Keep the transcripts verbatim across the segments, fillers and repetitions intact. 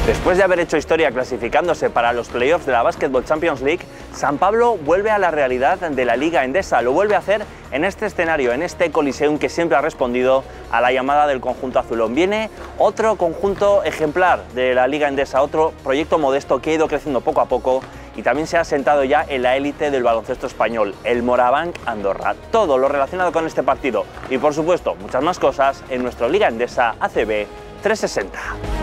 Después de haber hecho historia clasificándose para los playoffs de la Basketball Champions League, San Pablo vuelve a la realidad de la Liga Endesa. Lo vuelve a hacer en este escenario, en este Coliseum que siempre ha respondido a la llamada del conjunto azulón. Viene otro conjunto ejemplar de la Liga Endesa, otro proyecto modesto que ha ido creciendo poco a poco y también se ha sentado ya en la élite del baloncesto español, el Morabanc Andorra. Todo lo relacionado con este partido y, por supuesto, muchas más cosas en nuestro Liga Endesa A C B trescientos sesenta.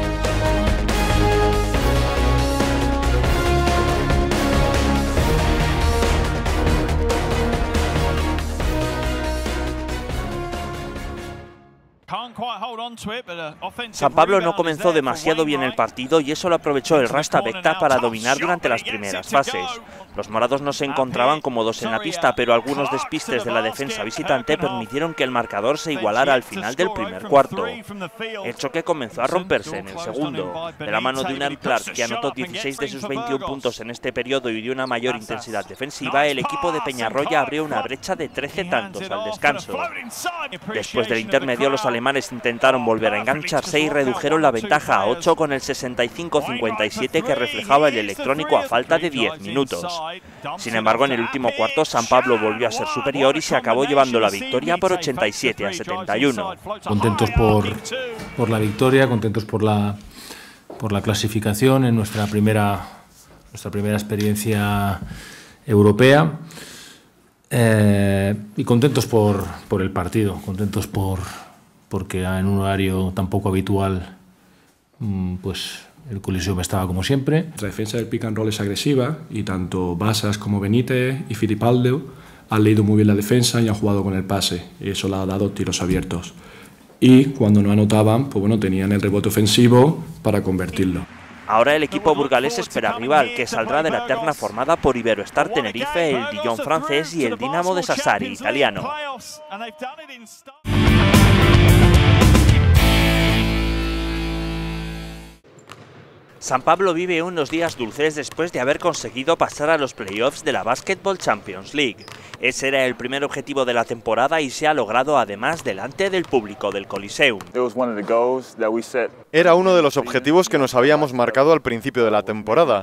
San Pablo no comenzó demasiado bien el partido y eso lo aprovechó el Rasta Bekta para dominar durante las primeras fases. Los morados no se encontraban cómodos en la pista, pero algunos despistes de la defensa visitante permitieron que el marcador se igualara al final del primer cuarto. El choque comenzó a romperse en el segundo. De la mano de un Clark, que anotó dieciséis de sus veintiún puntos en este periodo y dio una mayor intensidad defensiva, el equipo de Peñarroya abrió una brecha de trece tantos al descanso. Después del intermedio, los alemanes intentaron volver a engancharse y redujeron la ventaja a ocho con el sesenta y cinco cincuenta y siete que reflejaba el electrónico a falta de diez minutos. Sin embargo, en el último cuarto, San Pablo volvió a ser superior y se acabó llevando la victoria por ochenta y siete a setenta y uno. Contentos por, por la victoria, contentos por la, por la clasificación en nuestra primera, nuestra primera experiencia europea. Eh, y contentos por, por el partido, contentos por, porque en un horario tan poco habitual, pues el Coliseum estaba como siempre. La defensa del pick and roll es agresiva y tanto Basas como Benítez y Fittipaldo han leído muy bien la defensa y han jugado con el pase, y eso le ha dado tiros abiertos. Y cuando no anotaban, pues bueno, tenían el rebote ofensivo para convertirlo. Ahora el equipo burgalés espera rival, que saldrá de la terna formada por Iberoestar Tenerife, el Dijon francés y el Dinamo de Sassari italiano. San Pablo vive unos días dulces después de haber conseguido pasar a los playoffs de la Basketball Champions League. Ese era el primer objetivo de la temporada y se ha logrado además delante del público del Coliseum. Era uno de los objetivos que nos habíamos marcado al principio de la temporada.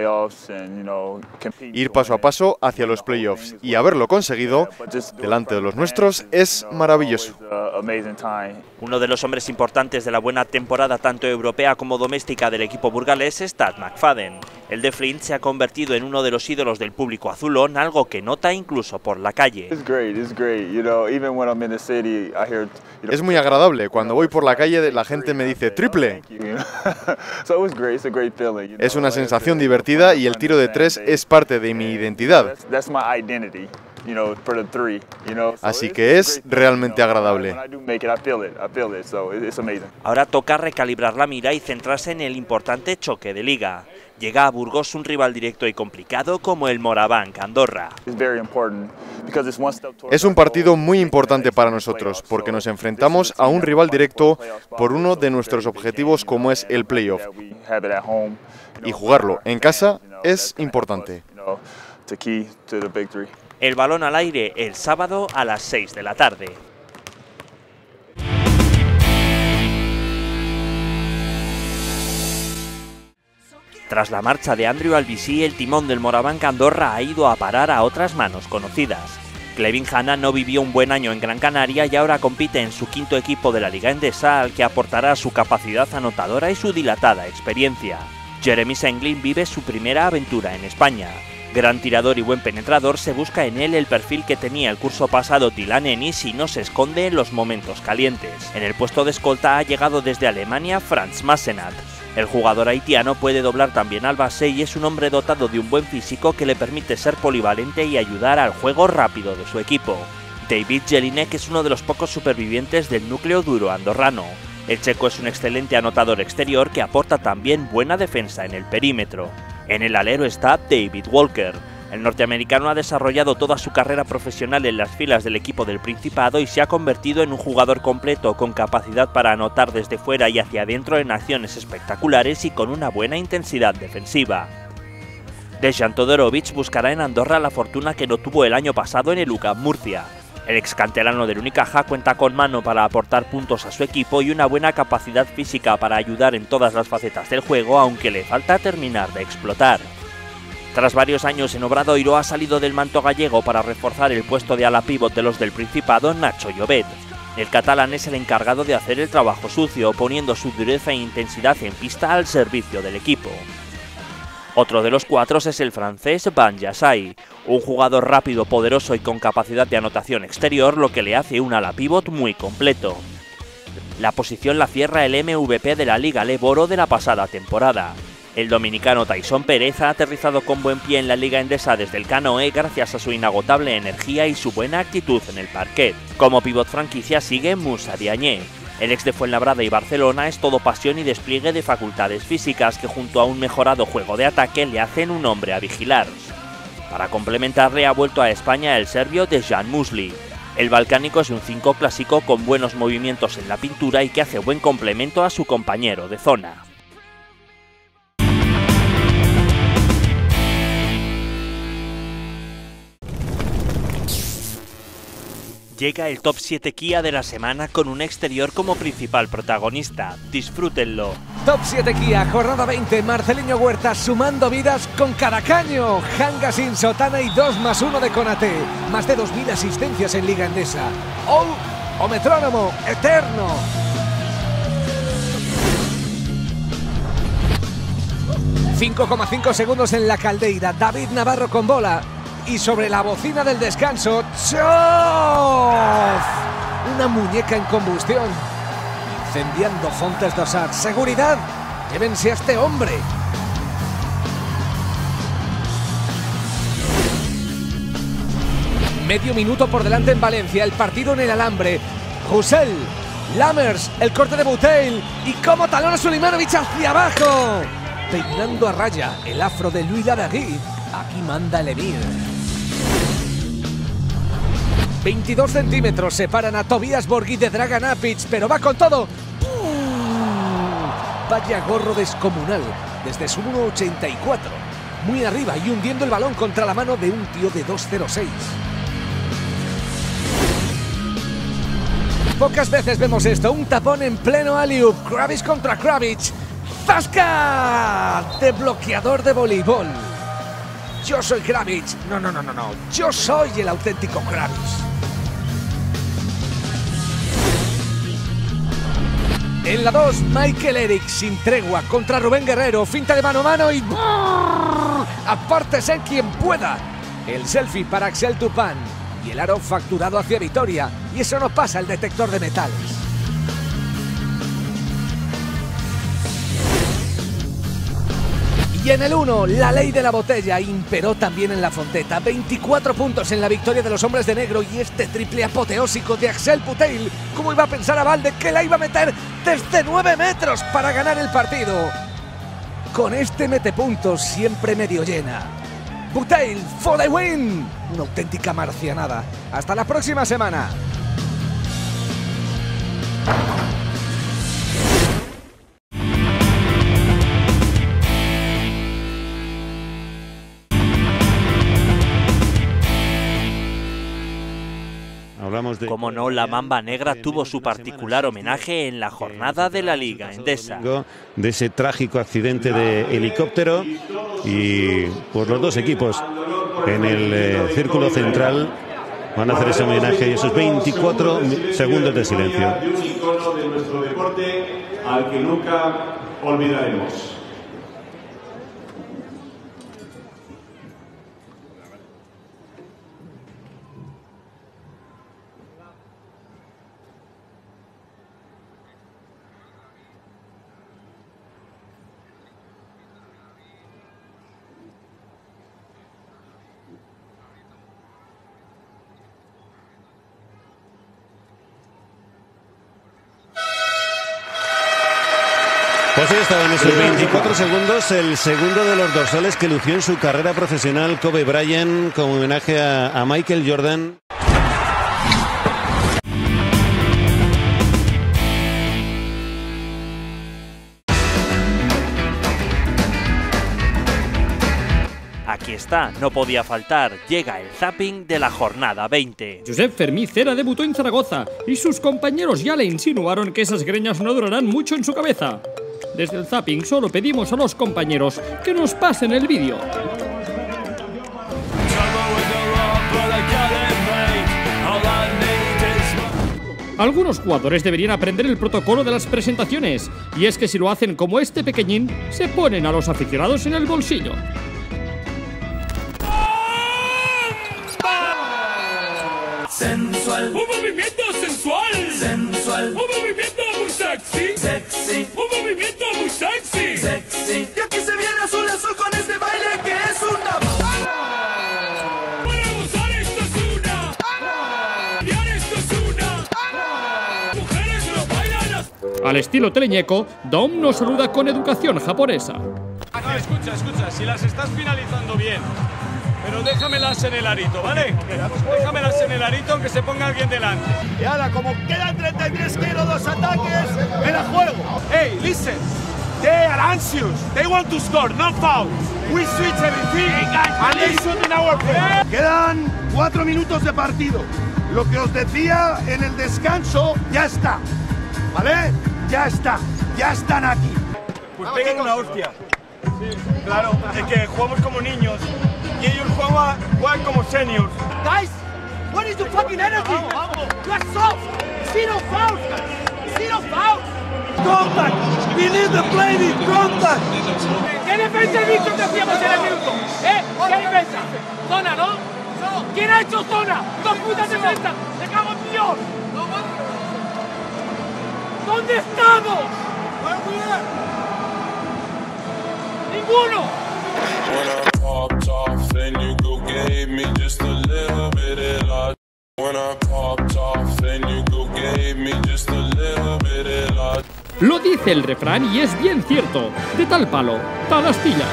Ir paso a paso hacia los playoffs y haberlo conseguido delante de los nuestros es maravilloso. Uno de los hombres importantes de la buena temporada tanto europea como doméstica del equipo burgalés es Tad McFadden. El de Flint se ha convertido en uno de los ídolos del público azulón, algo que nota incluso por la calle. Es muy agradable. Cuando voy por la calle la gente me dice triple. Es una sensación divertida y el tiro de tres es parte de mi identidad. Así que es realmente agradable. Ahora toca recalibrar la mira y centrarse en el importante choque de liga. Llega a Burgos un rival directo y complicado como el Morabanc Andorra. Es un partido muy importante para nosotros porque nos enfrentamos a un rival directo por uno de nuestros objetivos como es el playoff. Y jugarlo en casa es importante. El balón al aire el sábado a las seis de la tarde. Tras la marcha de Andrew Albisí, el timón del Morabanc Andorra ha ido a parar a otras manos conocidas. Clevin Hanna no vivió un buen año en Gran Canaria y ahora compite en su quinto equipo de la Liga Endesa, al que aportará su capacidad anotadora y su dilatada experiencia. Jeremy Senglin vive su primera aventura en España. Gran tirador y buen penetrador, se busca en él el perfil que tenía el curso pasado Dylan Ennis y no se esconde en los momentos calientes. En el puesto de escolta ha llegado desde Alemania Franz Massenat. El jugador haitiano puede doblar también al base y es un hombre dotado de un buen físico que le permite ser polivalente y ayudar al juego rápido de su equipo. David Jelinek es uno de los pocos supervivientes del núcleo duro andorrano. El checo es un excelente anotador exterior que aporta también buena defensa en el perímetro. En el alero está David Walker. El norteamericano ha desarrollado toda su carrera profesional en las filas del equipo del Principado y se ha convertido en un jugador completo con capacidad para anotar desde fuera y hacia adentro en acciones espectaculares y con una buena intensidad defensiva. Dejan Todorovic buscará en Andorra la fortuna que no tuvo el año pasado en el U C A M Murcia. El ex canterano del Unicaja cuenta con mano para aportar puntos a su equipo y una buena capacidad física para ayudar en todas las facetas del juego, aunque le falta terminar de explotar. Tras varios años en Obradoiro ha salido del manto gallego para reforzar el puesto de ala pívot de los del Principado, Nacho Llobet. El catalán es el encargado de hacer el trabajo sucio, poniendo su dureza e intensidad en pista al servicio del equipo. Otro de los cuatro es el francés Van Yassai, un jugador rápido, poderoso y con capacidad de anotación exterior, lo que le hace un ala pívot muy completo. La posición la cierra el M V P de la Liga Leboro de la pasada temporada. El dominicano Tyson Pérez ha aterrizado con buen pie en la Liga Endesa desde el Canoe gracias a su inagotable energía y su buena actitud en el parquet. Como pívot franquicia sigue Moussa Diagne. El ex de Fuenlabrada y Barcelona es todo pasión y despliegue de facultades físicas que junto a un mejorado juego de ataque le hacen un hombre a vigilar. Para complementarle ha vuelto a España el serbio Dejan Musli. El balcánico es un cinco clásico con buenos movimientos en la pintura y que hace buen complemento a su compañero de zona. Llega el top siete Kia de la semana con un exterior como principal protagonista. Disfrútenlo. Top siete Kia, jornada veinte, Marceliño Huerta sumando vidas con cada caño. Hanga sin sotana y dos más uno de Conate. Más de dos mil asistencias en Liga Endesa. ¡Oh! ¡O metrónomo eterno! cinco coma cinco segundos en la Caldeira. David Navarro con bola. Y sobre la bocina del descanso, ¡chof! Una muñeca en combustión. Incendiando Fontes dos Arts. ¡Seguridad! ¡Llévense a este hombre! Medio minuto por delante en Valencia. El partido en el alambre. Roussel, Lammers, el corte de Bouteille. Y cómo talona Sulimovic hacia abajo. Peinando a raya el afro de Louis Lavergne. Aquí manda el emir. veintidós centímetros separan a Tobias Borghi de Dragan Apic, pero va con todo. ¡Pum! Vaya gorro descomunal desde su uno ochenta y cuatro. Muy arriba y hundiendo el balón contra la mano de un tío de dos cero seis. Pocas veces vemos esto, un tapón en pleno alley-oop. Kravic contra Kravic. ¡Zasca! De bloqueador de voleibol. Yo soy Kravic. No, no, no, no, no. Yo soy el auténtico Kravic. En la dos, Michael Eric sin tregua contra Rubén Guerrero. Finta de mano a mano y... ¡brrr! Apártese quien pueda. El selfie para Axel Tupan. Y el aro facturado hacia Vitoria. Y eso no pasa el detector de metales. Y en el uno, la ley de la botella imperó también en la Fonteta. veinticuatro puntos en la victoria de los hombres de negro y este triple apoteósico de Axel Bouteille. ¿Cómo iba a pensar a Valde que la iba a meter desde nueve metros para ganar el partido? Con este metepuntos siempre medio llena. Bouteille for the win. Una auténtica marcianada. Hasta la próxima semana. Como no, la Mamba Negra tuvo su particular homenaje en la jornada de la Liga Endesa. De ese trágico accidente de helicóptero y pues los dos equipos en el eh, círculo central van a hacer ese homenaje y esos veinticuatro segundos de silencio. Y un icono de nuestro deporte al que nunca olvidaremos. Pues ahí estaban esos veinticuatro segundos, el segundo de los dorsales que lució en su carrera profesional Kobe Bryant como homenaje a, a Michael Jordan. Aquí está, no podía faltar, llega el zapping de la jornada veinte. Josep Fermí Cera debutó en Zaragoza y sus compañeros ya le insinuaron que esas greñas no durarán mucho en su cabeza. Desde el zapping solo pedimos a los compañeros que nos pasen el vídeo. Algunos jugadores deberían aprender el protocolo de las presentaciones, y es que si lo hacen como este pequeñín, se ponen a los aficionados en el bolsillo. Sensual. Un movimiento sensual. Sensual. Un movimiento muy sexy. Sexy. Un movimiento muy sexy. Sexy. Y aquí se viene azul azul con este baile que es una... Para gozar esto es una... Bailar esto es una... Mujeres lo bailan. Al estilo teleñeco, Dom nos saluda con educación japonesa. No, escucha, escucha, si las estás finalizando bien, pero déjamelas en el arito, ¿vale? Déjamelas en el arito aunque se ponga alguien delante. Y ahora, como quedan treinta y tres kilos, dos ataques, en el juego. Hey, listen. They are anxious. They want to score, no foul. We switch everything and they shoot in our play. Quedan cuatro minutos de partido. Lo que os decía en el descanso, ya está. ¿Vale? Ya está. Ya están aquí. Pues peguen una hostia. Sí, claro, es que jugamos como niños. Y ellos juegan, juegan como seniors. Guys, what is your fucking energy? You are soft. Zero fouls. Zero fouls. Contact. We need to play with contact. ¿Qué defensa he visto que hacíamos en el minuto? ¿Eh? ¿Qué defensa? Zona, ¿no? ¿Quién ha hecho zona? ¡Dos putas defensas! ¡Me cago en Dios! ¿Dónde estamos? ¡Ninguno! When I popped off, then you go gave me just a little bit of love. When I popped off, then you go gave me just a little bit of love. Lo dice el refrán y es bien cierto. De tal palo, tal astilla.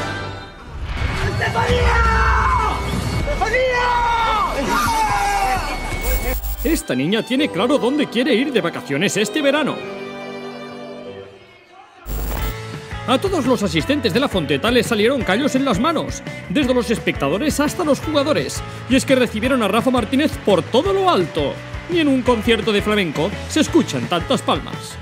Esta niña tiene claro dónde quiere ir de vacaciones este verano. A todos los asistentes de la Fonteta les salieron callos en las manos, desde los espectadores hasta los jugadores, y es que recibieron a Rafa Martínez por todo lo alto. Ni en un concierto de flamenco se escuchan tantas palmas.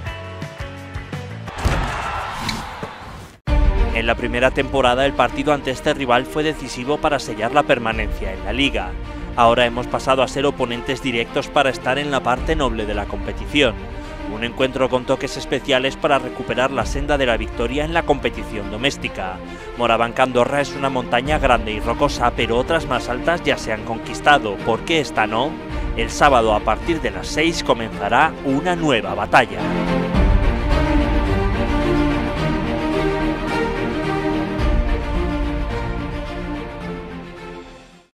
En la primera temporada el partido ante este rival fue decisivo para sellar la permanencia en la liga. Ahora hemos pasado a ser oponentes directos para estar en la parte noble de la competición. Un encuentro con toques especiales para recuperar la senda de la victoria en la competición doméstica. Morabanca Andorra es una montaña grande y rocosa, pero otras más altas ya se han conquistado. ¿Por qué esta no? El sábado a partir de las seis comenzará una nueva batalla.